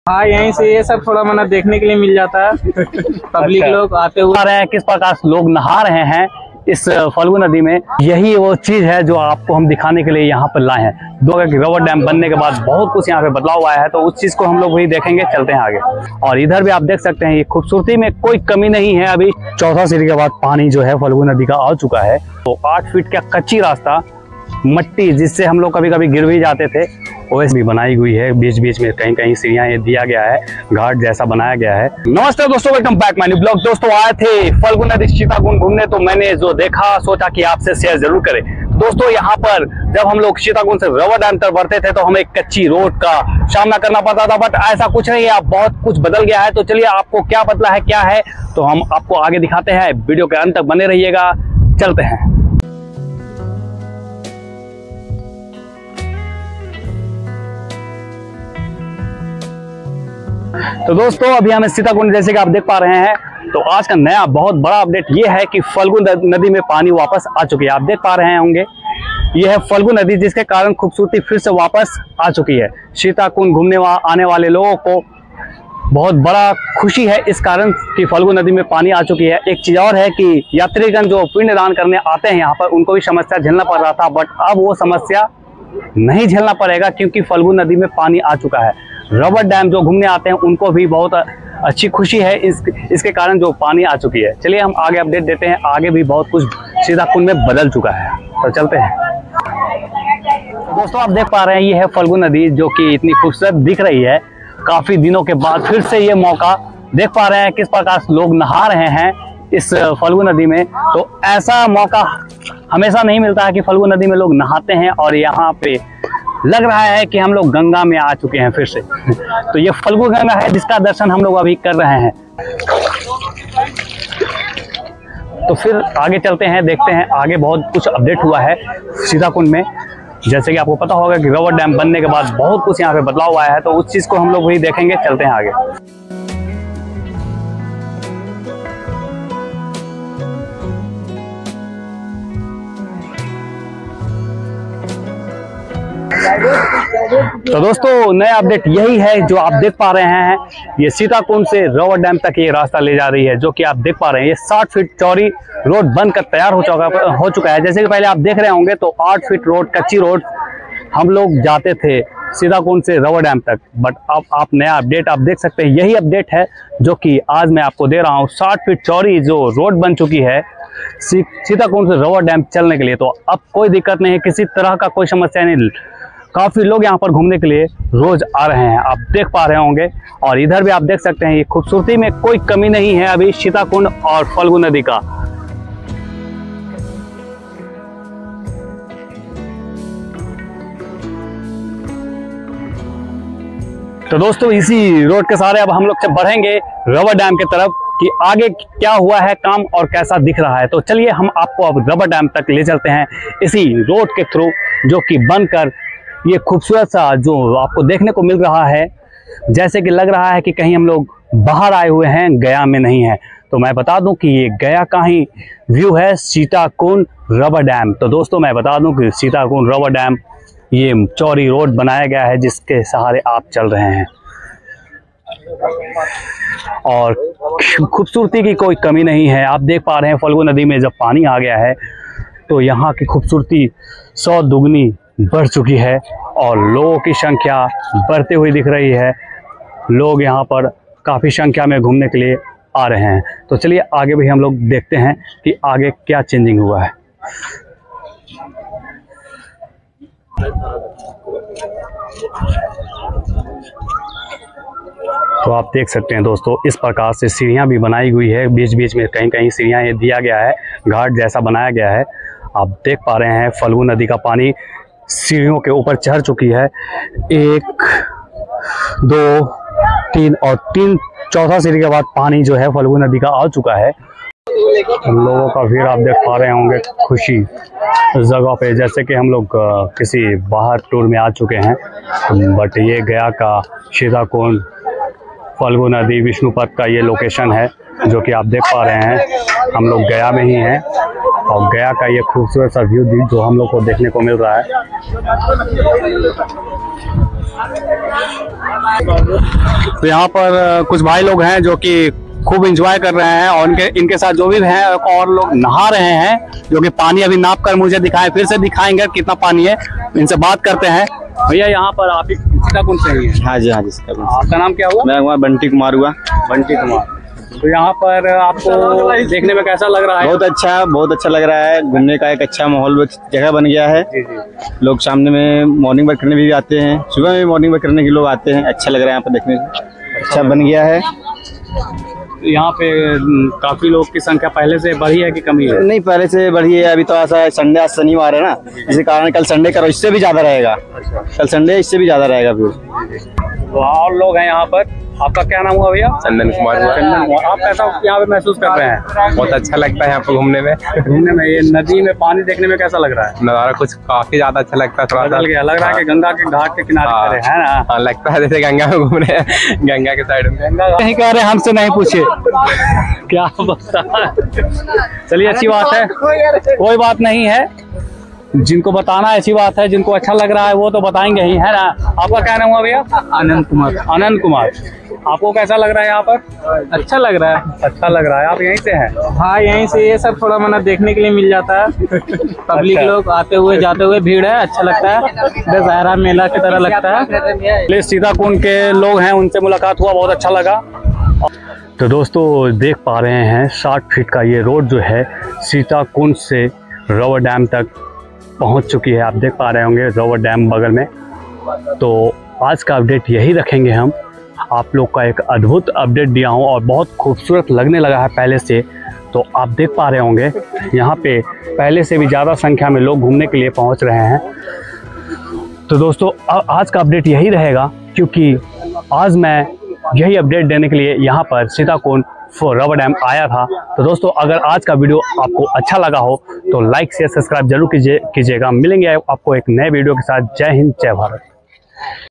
हाँ, यहीं से ये सब थोड़ा मना देखने के लिए मिल जाता है। पब्लिक लोग आते हुए आ रहे हैं, किस प्रकार से लोग नहा रहे हैं इस फल्गु नदी में। यही वो चीज है जो आपको हम दिखाने के लिए यहाँ पर लाए हैं। रबर डैम बनने के बाद बहुत कुछ यहाँ पे बदलाव आया है, तो उस चीज को हम लोग वही देखेंगे। चलते हैं आगे। और इधर भी आप देख सकते हैं, ये खूबसूरती में कोई कमी नहीं है। अभी चौथा सीढ़ी के बाद पानी जो है फल्गु नदी का आ चुका है। तो 8 फीट का कच्ची रास्ता, मट्टी जिससे हम लोग कभी कभी गिर भी जाते थे, ओएस भी बनाई हुई है। बीच बीच में कहीं कहीं सीढ़ियां ये दिया गया है, घाट जैसा बनाया गया है। नमस्ते दोस्तों, welcome back my new blog. दोस्तों आए थे फल्गु नदी सीताकुंड घूमने, तो मैंने जो देखा सोचा कि आपसे शेयर जरूर करें। दोस्तों यहाँ पर जब हम लोग सीताकुंड से रबर डैम तक बढ़ते थे तो हमें कच्ची रोड का सामना करना पड़ता था, बट ऐसा कुछ नहीं है, अब बहुत कुछ बदल गया है। तो चलिए आपको क्या बदला है, क्या है, तो हम आपको आगे दिखाते हैं। वीडियो के अंत तक बने रहिएगा। चलते हैं। तो दोस्तों अभी हमें सीताकुंड, जैसे कि आप देख पा रहे हैं, तो आज का नया बहुत बड़ा अपडेट ये है कि फल्गु नदी में पानी वापस आ चुकी है। आप देख पा रहे होंगे, ये है फल्गु नदी, जिसके कारण खूबसूरती फिर से वापस आ चुकी है। सीताकुंड घूमने आने वाले लोगों को बहुत बड़ा खुशी है इस कारण कि फल्गु नदी में पानी आ चुकी है। एक चीज और है कि यात्रीगण जो पिंड दान करने आते हैं यहाँ पर, उनको भी समस्या झेलना पड़ रहा था, बट अब वो समस्या नहीं झेलना पड़ेगा क्योंकि फल्गु नदी में पानी आ चुका है। रबर डैम जो घूमने आते हैं उनको भी बहुत अच्छी खुशी है इसके कारण जो पानी आ चुकी है। चलिए हम आगे अपडेट देते हैं। आगे भी बहुत कुछ सीताकुंड में बदल चुका है, तो चलते हैं। दोस्तों आप देख पा रहे हैं, ये है फल्गु नदी जो कि इतनी खूबसूरत दिख रही है। काफी दिनों के बाद फिर से ये मौका देख पा रहे हैं किस प्रकार से लोग नहा रहे हैं इस फल्गु नदी में। तो ऐसा मौका हमेशा नहीं मिलता है कि फल्गु नदी में लोग नहाते हैं, और यहाँ पे लग रहा है कि हम लोग गंगा में आ चुके हैं फिर से। तो ये फल्गु गंगा है जिसका दर्शन हम लोग अभी कर रहे हैं। तो फिर आगे चलते हैं, देखते हैं आगे बहुत कुछ अपडेट हुआ है सीताकुंड में। जैसे कि आपको पता होगा कि रबर डैम बनने के बाद बहुत कुछ यहाँ पे बदलाव आया है, तो उस चीज को हम लोग वही देखेंगे। चलते हैं आगे। तो दोस्तों नया अपडेट यही है जो आप देख पा रहे हैं। ये सीताकुंड से रबर डैम तक ये रास्ता ले जा रही है, जो कि आप देख पा रहे हैं। ये 60 फीट चौड़ी रोड बनकर तैयार हो चुका है। जैसे कि पहले आप देख रहे होंगे, तो 8 फीट रोड, कच्ची रोड हम लोग जाते थे सीताकुंड से रबर डैम तक, बट अब आप नया अपडेट आप देख सकते हैं। यही अपडेट है जो कि आज मैं आपको दे रहा हूँ। 60 फीट चौड़ी जो रोड बन चुकी है सीताकुंड से रबर डैम चलने के लिए, तो अब कोई दिक्कत नहीं है, किसी तरह का कोई समस्या नहीं। काफी लोग यहाँ पर घूमने के लिए रोज आ रहे हैं, आप देख पा रहे होंगे। और इधर भी आप देख सकते हैं, ये खूबसूरती में कोई कमी नहीं है अभी सीताकुंड और फल्गु नदी का। तो दोस्तों इसी रोड के सहारे अब हम लोग बढ़ेंगे रबर डैम की तरफ कि आगे क्या हुआ है काम और कैसा दिख रहा है। तो चलिए हम आपको अब रबर डैम तक ले चलते हैं इसी रोड के थ्रू, जो कि बनकर ये खूबसूरत सा जो आपको देखने को मिल रहा है, जैसे कि लग रहा है कि कहीं हम लोग बाहर आए हुए हैं, गया में नहीं है। तो मैं बता दूं कि ये गया का ही व्यू है, सीताकुंड रबर डैम। तो दोस्तों मैं बता दूं कि सीताकुंड रबर डैम, ये चौड़ी रोड बनाया गया है जिसके सहारे आप चल रहे हैं, और खूबसूरती की कोई कमी नहीं है। आप देख पा रहे हैं फल्गु नदी में जब पानी आ गया है तो यहाँ की खूबसूरती 100 दुगनी बढ़ चुकी है, और लोगों की संख्या बढ़ती हुई दिख रही है। लोग यहाँ पर काफ़ी संख्या में घूमने के लिए आ रहे हैं। तो चलिए आगे भी हम लोग देखते हैं कि आगे क्या चेंजिंग हुआ है। तो आप देख सकते हैं दोस्तों, इस प्रकार से सीढ़ियाँ भी बनाई हुई है। बीच बीच में कहीं कहीं सीढ़ियाँ ये दिया गया है, घाट जैसा बनाया गया है। आप देख पा रहे हैं फल्गु नदी का पानी सीढ़ियों के ऊपर चढ़ चुकी है। 1, 2, 3 और 3 चौथा सीढ़ी के बाद पानी जो है फल्गु नदी का आ चुका है। हम लोगों का भीड़ आप देख पा रहे होंगे खुशी इस जगह पे, जैसे कि हम लोग किसी बाहर टूर में आ चुके हैं। बट ये गया का सीताकुंड फल्गु नदी विष्णुपद का ये लोकेशन है, जो कि आप देख पा रहे हैं। हम लोग गया में ही हैं, और गया का ये खूबसूरत सा व्यू जो हम लोग को देखने को मिल रहा है। तो यहाँ पर कुछ भाई लोग हैं जो कि खूब एंजॉय कर रहे हैं और इनके साथ जो भी हैं और लोग नहा रहे हैं, जो कि पानी अभी नाप कर मुझे दिखाएं, फिर से दिखाएंगे कितना पानी है। इनसे बात करते हैं। भैया यहाँ पर आप सीताकुंड से ही हैं? हाँ जी, हाँ जी। सीताकुंड। आपका नाम क्या हुआ? मैं बंटी कुमार हुआ। बंटी कुमार। तो यहाँ पर आपको देखने में कैसा लग रहा है? बहुत अच्छा लग रहा है। घूमने का एक अच्छा माहौल जगह बन गया है। जी जी। लोग सामने में मॉर्निंग वॉक करने भी आते हैं, सुबह में मॉर्निंग वॉक करने के लोग आते हैं। अच्छा लग रहा है यहाँ पर देखने में, अच्छा बन गया है। यहाँ पे काफी लोग की संख्या पहले से बढ़ी है कि कमी है? नहीं, पहले से बढ़ी है। अभी तो ऐसा संडे, आज शनिवार है ना, इसी कारण कल संडे करो, इससे भी ज्यादा रहेगा। कल संडे इससे भी ज्यादा रहेगा फिर। तो और लोग हैं यहाँ पर। आपका क्या नाम हुआ भैया? चंदन कुमार। चंदन कुमार। आप कैसा यहाँ पे महसूस कर रहे हैं? बहुत अच्छा लगता है यहाँ पे घूमने में। घूमने में ये नदी में पानी देखने में कैसा लग रहा है? नज़ारा कुछ काफी ज्यादा अच्छा लगता है। थोड़ा बदल गया, लग रहा है कि गंगा के घाट के किनारे हाँ। खड़े हैं ना? हाँ, लगता है जैसे गंगा में घूम रहे हैं, गंगा के साइड में। नहीं कह रहे, हमसे नहीं पूछे क्या बता। चलिए, अच्छी बात है, कोई बात नहीं है। जिनको बताना अच्छी बात है, जिनको अच्छा लग रहा है वो तो बताएंगे ही, है ना? आपका क्या नाम हुआ भैया? आनंद कुमार। आनंद कुमार। आपको कैसा लग रहा है यहाँ पर? अच्छा लग रहा है। अच्छा लग रहा है। आप यहीं से हैं? हाँ, यहीं से ये सब थोड़ा मना देखने के लिए मिल जाता है। पब्लिक अच्छा। लोग आते हुए जाते हुए भीड़ है, अच्छा लगता है। दशहरा मेला की तरह लगता है। सीताकुंड के लोग हैं, उनसे मुलाकात हुआ, बहुत अच्छा लगा। तो दोस्तों देख पा रहे हैं 60 फीट का ये रोड जो है सीताकुंड से रॉवर डैम तक पहुंच चुकी है। आप देख पा रहे होंगे रॉवर डैम बगल में। तो आज का अपडेट यही रखेंगे हम। आप लोग का एक अद्भुत अपडेट दिया हूं और बहुत खूबसूरत लगने लगा है पहले से। तो आप देख पा रहे होंगे यहाँ पे पहले से भी ज़्यादा संख्या में लोग घूमने के लिए पहुँच रहे हैं। तो दोस्तों आज का अपडेट यही रहेगा, क्योंकि आज मैं यही अपडेट देने के लिए यहाँ पर सीताकुंड रॉवर डैम आया था। तो दोस्तों अगर आज का वीडियो आपको अच्छा लगा हो तो लाइक शेयर सब्सक्राइब जरूर कीजिएगा। मिलेंगे आपको एक नए वीडियो के साथ। जय हिंद, जय भारत।